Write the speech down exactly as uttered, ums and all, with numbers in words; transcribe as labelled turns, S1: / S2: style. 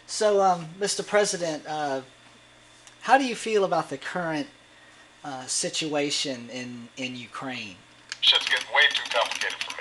S1: So, um, Mister President, uh, how do you feel about the current uh, situation in in Ukraine?
S2: Shit's getting way too complicated for